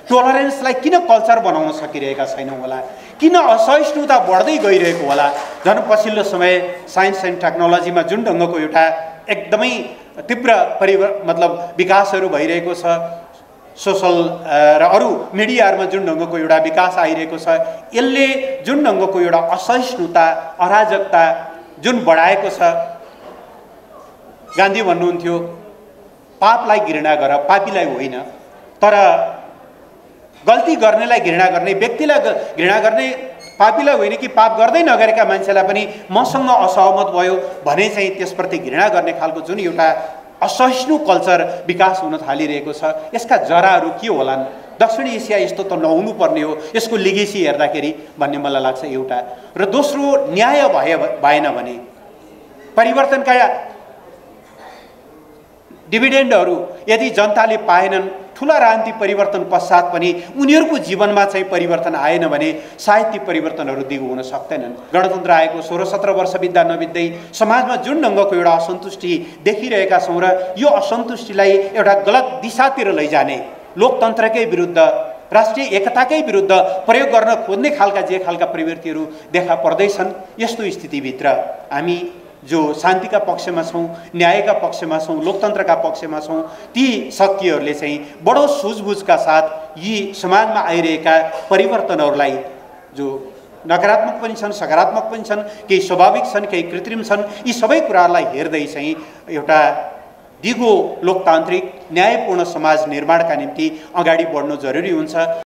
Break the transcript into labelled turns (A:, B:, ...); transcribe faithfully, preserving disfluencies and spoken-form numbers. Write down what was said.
A: टोलरेन्सलाई किन कल्चर बनाउन सकिरहेका छैनौँ होला, किन असहिष्णुता बढ्दै गइरहेको होला। झन् पछिल्लो समय साइन्स एन्ड टेक्नोलोजीमा जुन ढङ्गको एउटा एकदमै तीव्र परिवर मतलब विकासहरू भइरहेको छ, सोसल र अरू मिडियाहरूमा जुन ढङ्गको एउटा विकास आइरहेको छ, यसले जुन ढङ्गको एउटा असहिष्णुता अराजकता जुन बढाएको छ। गान्धी भन्नुहुन्थ्यो पापलाई घृणा गर, पापीलाई होइन। तर गल्ती गर्नेलाई घृणा गर्ने, व्यक्तिलाई घृणा गर्ने, पापीलाई होइन कि पाप गर्दै नगरेका मान्छेलाई पनि मसँग असहमत भयो भने चाहिँ त्यसप्रति घृणा गर्ने खालको जुन एउटा असहिष्णु कल्चर विकास हुन थालिरहेको छ, यसका जराहरू के होलान्? दक्षिण एसिया यस्तो त नहुनु पर्ने हो, यसको लिगेसी हेर्दाखेरि भन्ने मलाई लाग्छ एउटा। र दोस्रो, न्याय भए भएन भने परिवर्तनका डिभिडेन्डहरू यदि जनताले पाएनन्, ठुला राजनीतिक परिवर्तन पश्चात पनि उनीहरूको जीवनमा चाहिँ परिवर्तन आएन भने सायद ती परिवर्तनहरू दिगो हुन सक्दैनन्। गणतन्त्र आएको सोह्र सत्र वर्ष बित्दा नबित्दै समाजमा जुन ढङ्गको एउटा असन्तुष्टि देखिरहेका छौँ र यो असन्तुष्टिलाई एउटा गलत दिशातिर लैजाने, लोकतन्त्रकै विरुद्ध, राष्ट्रिय एकताकै विरुद्ध प्रयोग गर्न खोज्ने खालका जे खालका प्रवृत्तिहरू देखा पर्दैछन्, यस्तो स्थितिभित्र हामी जो शान्तिका पक्षमा छौँ, न्यायका पक्षमा छौँ, लोकतन्त्रका पक्षमा छौँ, ती शक्तिहरूले चाहिँ बडो सुझबुझका साथ यी समाजमा आइरहेका परिवर्तनहरूलाई, जो नकारात्मक पनि छन्, सकारात्मक पनि छन्, केही स्वाभाविक छन्, केही कृत्रिम छन्, यी सबै कुराहरूलाई हेर्दै चाहिँ एउटा दिगो लोकतान्त्रिक न्यायपूर्ण समाज निर्माणका निम्ति अगाडि बढ्नु जरुरी हुन्छ।